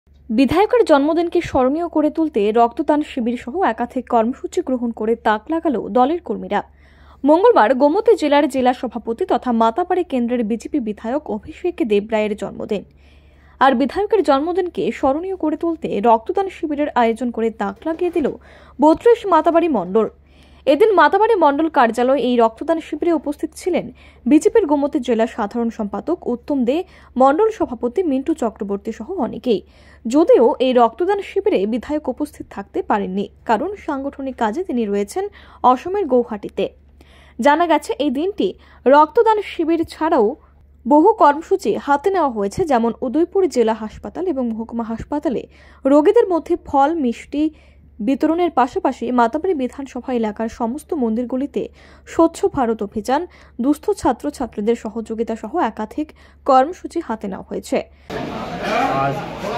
বিধায়কের জন্মদিনকে স্মরণীয় করে তুলতে রক্তদান শিবির সহ একাধিক কর্মসূচি গ্রহণ করে তাক লাগালো দলের কর্মীরা। মঙ্গলবার গোমতী জেলার জেলা সভাপতি তথা মাতাবাড়ি কেন্দ্রের বিজেপি বিধায়ক অভিষেক দেবরায়ের জন্মদিন। আর বিধায়কের জন্মদিনকে স্মরণীয় করে তুলতে রক্তদান শিবিরের আয়োজন করে তাক লাগিয়ে দিল ৩২ মাতাবাড়ি মণ্ডল। এদিন মাতাবাড়ি মণ্ডল কার্যালয়ে এই রক্তদান শিবিরে উপস্থিত ছিলেন বিজেপির গোমতী জেলা সাধারণ সম্পাদক উত্তম দে, মণ্ডল সভাপতি মিন্টু চক্রবর্তী সহ অনেকেই। যদিও এই রক্তদান শিবিরে বিধায়ক উপস্থিত থাকতে পারেননি, কারণ সাংগঠনিক কাজে তিনি রয়েছেন অসমের গৌহাটিতে। জানা গেছে এই দিনটি রক্তদান শিবির ছাড়াও বহু কর্মসূচি হাতে নেওয়া হয়েছে, যেমন উদয়পুর জেলা হাসপাতাল এবং মহকুমা হাসপাতালে রোগীদের মধ্যে ফল মিষ্টি বিতরণের পাশাপাশি মাতাবাড়ি বিধানসভা এলাকার সমস্ত মন্দিরগুলিতে স্বচ্ছ ভারত অভিযান, দুস্থ ছাত্রছাত্রীদের সহযোগিতা সহ একাধিক কর্মসূচি হাতে নেওয়া হয়েছে। আজ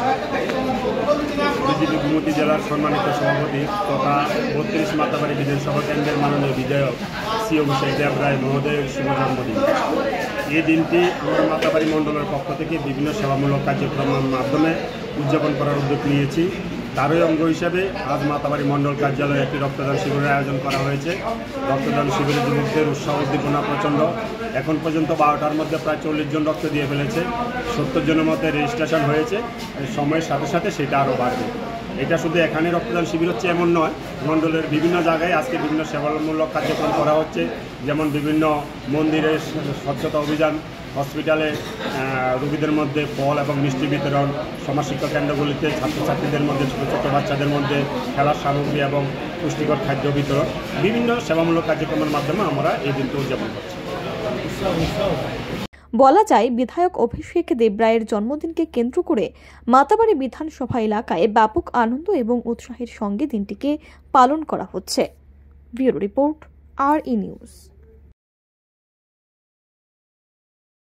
বিজেপি গোমতী জেলার সম্মানিত সভাপতি তথা ৩২ মাতাবাড়ি বিধানসভা কেন্দ্রের মাননীয় বিধায়ক শ্রী অভিষেক দেবরায় মহোদয়ের শুভ জন্মদিন। এই দিনটি আমরা মাতাবাড়ি মণ্ডলের পক্ষ থেকে বিভিন্ন সেবামূলক কার্যক্রমের মাধ্যমে উদযাপন করার উদ্যোগ নিয়েছি। তারই অঙ্গ হিসাবে আজ মাতাবাড়ি মণ্ডল কার্যালয়ে একটি রক্তদান শিবিরের আয়োজন করা হয়েছে। রক্তদান শিবিরে যুবকদের উৎসাহ উদ্দীপনা প্রচণ্ড। এখন পর্যন্ত 12টার মধ্যে প্রায় 40 জন রক্ত দিয়ে ফেলেছে। 70 জনের মধ্যে রেজিস্ট্রেশন হয়েছে। সময়ের সাথে সাথে সেটা আরও বাড়বে। এটা শুধু এখানে রক্তদান শিবির হচ্ছে এমন নয়, মণ্ডলের বিভিন্ন জায়গায় আজকে বিভিন্ন সেবামূলক কার্যক্রম করা হচ্ছে, যেমন বিভিন্ন মন্দিরের স্বচ্ছতা অভিযান, হসপিটালে রোগীদের মধ্যে ফল এবং মিষ্টি বিতরণ, সমাজ শিক্ষা কেন্দ্রগুলিতে ছাত্রছাত্রীদের মধ্যে ছোটো ছোটো বাচ্চাদের মধ্যে খেলার সামগ্রী এবং পুষ্টিকর খাদ্য বিতরণ, বিভিন্ন সেবামূলক কার্যক্রমের মাধ্যমে আমরা এই দিনটি উদযাপন করছি। বলা যায়, বিধায়ক অভিষেক দেবরায়ের জন্মদিনকে কেন্দ্র করে মাতাবাড়ি বিধানসভা এলাকায় ব্যাপক আনন্দ এবং উৎসাহের সঙ্গে দিনটিকে পালন করা হচ্ছে। Bureau report, RE news.